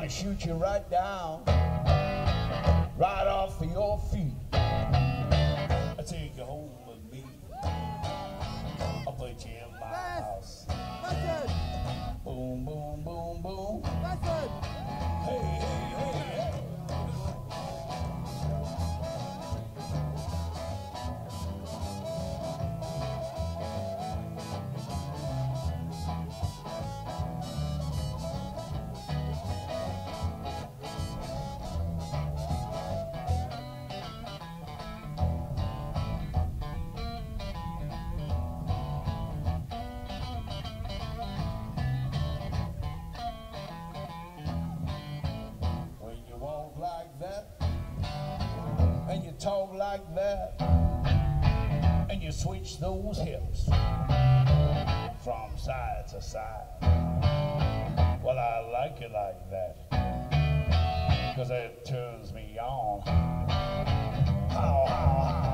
gonna shoot you right down, right off of your feet. I take you home with me. I'll put you in my house. Boom, boom, boom, boom. Hey, hey, hey, hey. And you talk like that, and you switch those hips from side to side. Well, I like it like that, 'cause it turns me on. How, how, how.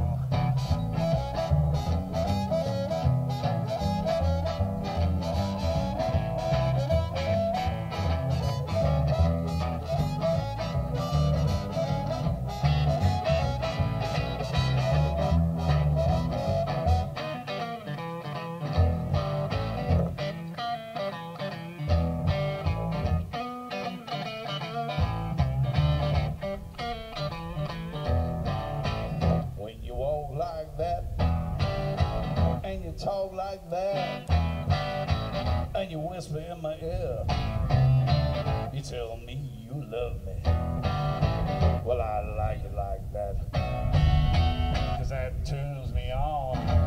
Like that, and you talk like that, and you whisper in my ear, you tell me you love me. Well, I like it like that, 'cause that turns me on.